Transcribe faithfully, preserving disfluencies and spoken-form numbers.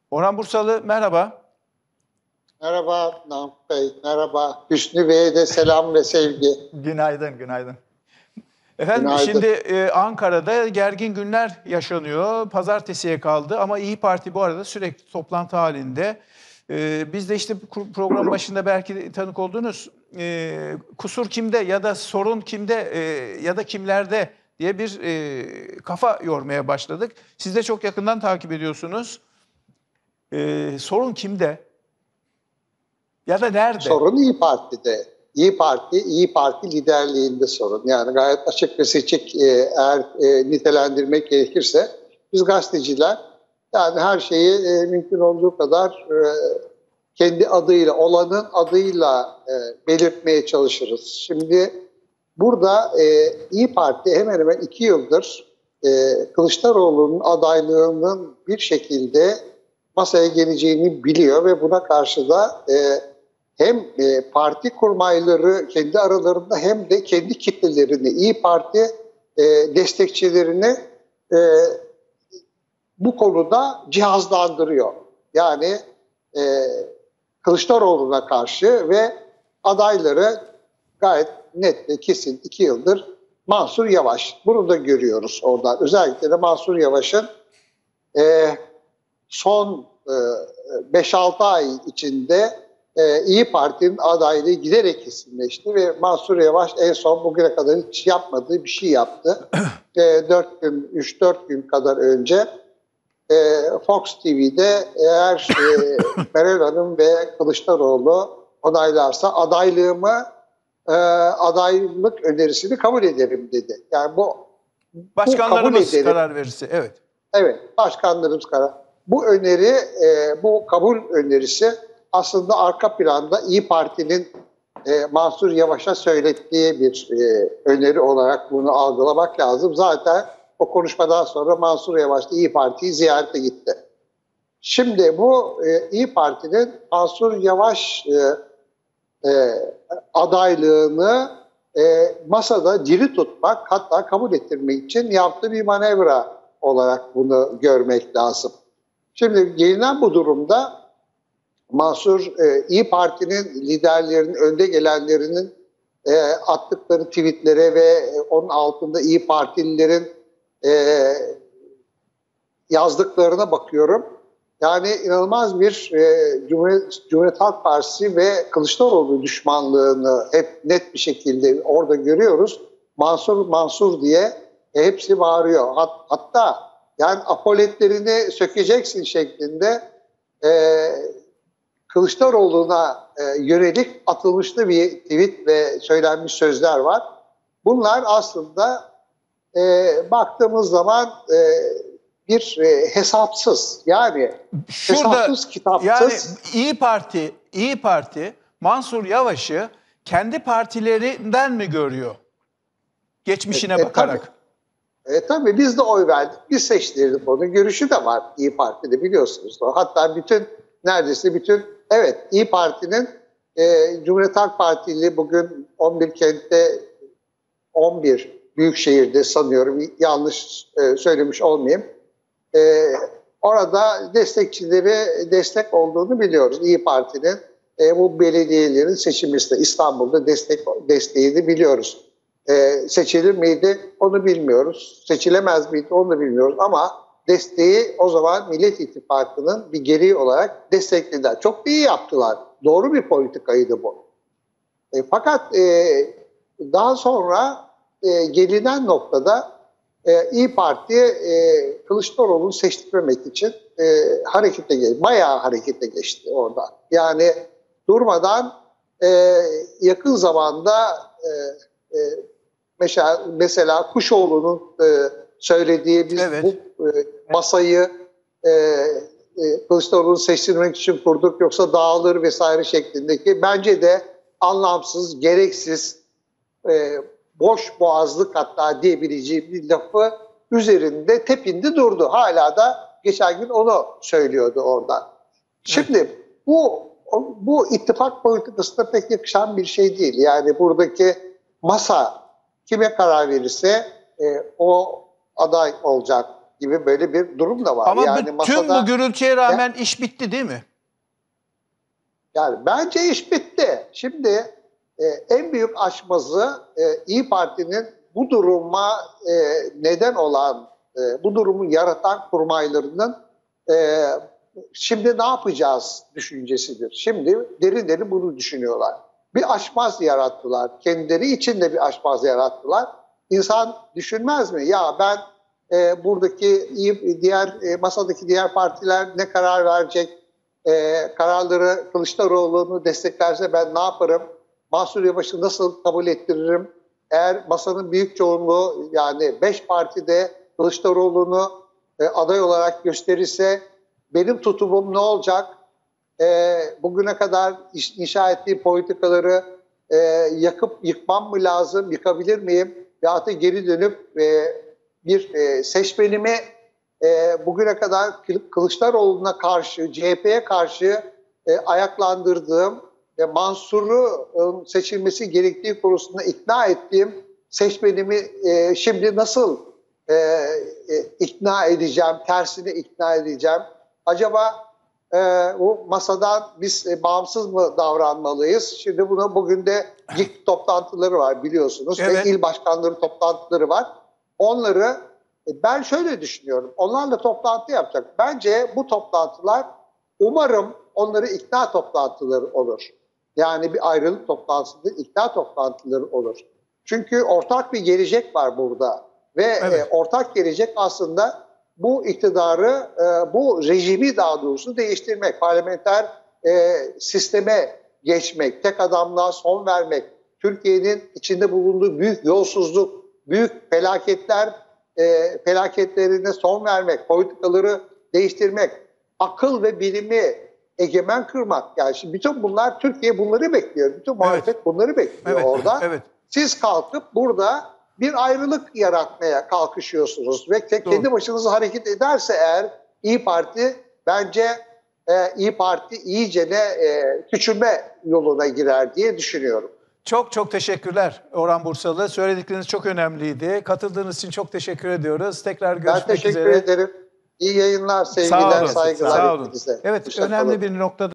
Orhan Bursalı merhaba. Merhaba Namık Bey, merhaba. Hüsnü Bey'e de selam ve sevgi. Günaydın, günaydın. Efendim Günaydın. şimdi e, Ankara'da gergin günler yaşanıyor. Pazartesiye kaldı ama İyi Parti bu arada sürekli toplantı halinde. E, biz de işte program başında belki tanık oldunuz. E, kusur kimde ya da sorun kimde e, ya da kimlerde diye bir e, kafa yormaya başladık. Siz de çok yakından takip ediyorsunuz. E, sorun kimde ya da nerede? Sorun İyi Parti'de. İyi Parti, İyi Parti liderliğinde sorun. Yani gayet açık ve seçik e, eğer e, nitelendirmek gerekirse biz gazeteciler yani her şeyi e, mümkün olduğu kadar e, kendi adıyla, olanın adıyla e, belirtmeye çalışırız. Şimdi burada e, İyi Parti hemen hemen iki yıldır e, Kılıçdaroğlu'nun adaylığının bir şekilde masaya geleceğini biliyor ve buna karşı da e, hem e, parti kurmayları kendi aralarında hem de kendi kitlelerini, İyi Parti e, destekçilerini e, bu konuda cihazlandırıyor. Yani e, Kılıçdaroğlu'na karşı ve adayları gayet net ve kesin iki yıldır Mansur Yavaş. Bunu da görüyoruz oradan. Özellikle de Mansur Yavaş'ın e, son e, beş altı ay içinde e, İyi Parti'nin adaylığı giderek kesinleşti ve Mansur Yavaş en son bugüne kadar hiç yapmadığı bir şey yaptı. e, dört gün, üç dört gün kadar önce e, Fox T V'de eğer e, Meral Hanım ve Kılıçdaroğlu onaylarsa adaylığımı e, adaylık önerisini kabul ederim dedi. Yani bu, bu kabul Başkanlarımız ederim. karar verirse, evet. Evet, başkanlarımız karar. Bu öneri, e, bu kabul önerisi aslında arka planda İyi Parti'nin e, Mansur Yavaş'a söylettiği bir e, öneri olarak bunu algılamak lazım. Zaten o konuşmadan sonra Mansur Yavaş da İyi Parti'yi ziyarete gitti. Şimdi bu e, İyi Parti'nin Mansur Yavaş e, e, adaylığını e, masada diri tutmak, hatta kabul ettirmek için yaptığı bir manevra olarak bunu görmek lazım. Şimdi gelinen bu durumda Mansur e, İyi Parti'nin liderlerinin, önde gelenlerinin e, attıkları tweetlere ve e, onun altında İyi Partililerin e, yazdıklarına bakıyorum. Yani inanılmaz bir e, Cumhuriyet, Cumhuriyet Halk Partisi ve Kılıçdaroğlu düşmanlığını hep net bir şekilde orada görüyoruz. Mansur Mansur diye e, hepsi bağırıyor. Hat, hatta yani apoletlerini sökeceksin şeklinde e, Kılıçdaroğlu'na e, yönelik atılmışlı bir tweet ve söylenmiş sözler var. Bunlar aslında e, baktığımız zaman e, bir e, hesapsız, yani Şurada hesapsız kitapsız. yani İyi Parti, İyi Parti Mansur Yavaş'ı kendi partilerinden mi görüyor? Geçmişine E, e, bakarak. Tabii, e, tabii biz de oy verdik, biz seçtirdik onu. Görüşü de var İyi Parti'de, biliyorsunuz. Hatta bütün, neredeyse bütün, evet İyi Parti'nin e, Cumhuriyet Halk Partili bugün on bir kentte, on bir büyükşehirde sanıyorum, yanlış e, söylemiş olmayayım. E, orada destekçileri destek olduğunu biliyoruz İyi Parti'nin. E, bu belediyelerin seçilmesinde İstanbul'da destek desteğini biliyoruz. E, seçilir miydi onu bilmiyoruz. Seçilemez miydi onu da bilmiyoruz ama desteği o zaman Millet İttifakı'nın bir gereği olarak desteklediler. Çok iyi yaptılar. Doğru bir politikaydı bu. E, fakat e, daha sonra e, gelinen noktada e, İyi Parti e, Kılıçdaroğlu'nu seçtirmemek için e, harekete geçti. Bayağı harekete geçti orada. Yani durmadan e, yakın zamanda e, e, mesela, mesela Kuşoğlu'nun e, söylediği biz Evet. bu e, masayı e, e, Kılıçdaroğlu'nu seçtirmek için kurduk yoksa dağılır vesaire şeklindeki bence de anlamsız, gereksiz, e, boş boğazlık hatta diyebileceğim bir lafı üzerinde tepindi durdu. Hala da geçen gün onu söylüyordu orada. Şimdi evet. bu bu ittifak politikasına pek yakışan bir şey değil. Yani buradaki masa kime karar verirse e, o aday olacak. gibi böyle bir durum da var. Ama yani bütün masada, bu gürültüye rağmen iş bitti değil mi? yani bence iş bitti. Şimdi e, en büyük aşmazı e, İyi Parti'nin bu duruma e, neden olan, e, bu durumu yaratan kurmaylarının e, şimdi ne yapacağız düşüncesidir. Şimdi derin derin bunu düşünüyorlar. Bir aşmaz yarattılar. Kendileri için de bir aşmaz yarattılar. İnsan düşünmez mi? Ya ben e, buradaki iyi, diğer e, masadaki diğer partiler ne karar verecek? E, kararları Kılıçdaroğlu'nu desteklerse ben ne yaparım? Mansur Yavaş'ı nasıl kabul ettiririm? Eğer masanın büyük çoğunluğu yani beş partide Kılıçdaroğlu'nu e, aday olarak gösterirse benim tutumum ne olacak? E, bugüne kadar iş, inşa ettiği politikaları e, yakıp yıkmam mı lazım? Yıkabilir miyim? Ya da geri dönüp e, bir e, seçmenimi e, bugüne kadar Kılıçdaroğlu'na karşı, C H P'ye karşı e, ayaklandırdığım ve Mansur'u seçilmesi gerektiği konusunda ikna ettiğim seçmenimi e, şimdi nasıl e, e, ikna edeceğim, tersine ikna edeceğim? Acaba e, bu masadan biz e, bağımsız mı davranmalıyız? Şimdi buna bugün de G İK toplantıları var biliyorsunuz. Evet. Ve il başkanları toplantıları var. Onları ben şöyle düşünüyorum. Onlarla toplantı yapacak. Bence bu toplantılar umarım onları ikna toplantıları olur. Yani bir ayrılık toplantısı değil, ikna toplantıları olur. Çünkü ortak bir gelecek var burada. Ve Evet. e, ortak gelecek aslında bu iktidarı, e, bu rejimi daha doğrusu değiştirmek. Parlamenter e, sisteme geçmek, tek adamlığa son vermek. Türkiye'nin içinde bulunduğu büyük yolsuzluk, büyük felaketler, e, felaketlerine son vermek, politikaları değiştirmek, akıl ve bilimi egemen kırmak. Yani şimdi bütün bunlar, Türkiye bunları bekliyor. Bütün muhalefet Evet. bunları bekliyor Evet. orada. Evet. Siz kalkıp burada bir ayrılık yaratmaya kalkışıyorsunuz. Ve ke- kendi başınıza hareket ederse eğer İyi Parti bence e, İyi Parti iyice de e, küçülme yoluna girer diye düşünüyorum. Çok çok teşekkürler Orhan Bursalı. Söyledikleriniz çok önemliydi. Katıldığınız için çok teşekkür ediyoruz. Tekrar Ben görüşmek teşekkür üzere. ederim. İyi yayınlar, Sağ sevgiler, olun. saygılar Sağ olun. hepinize. Evet, Hoşça önemli kalın. bir noktada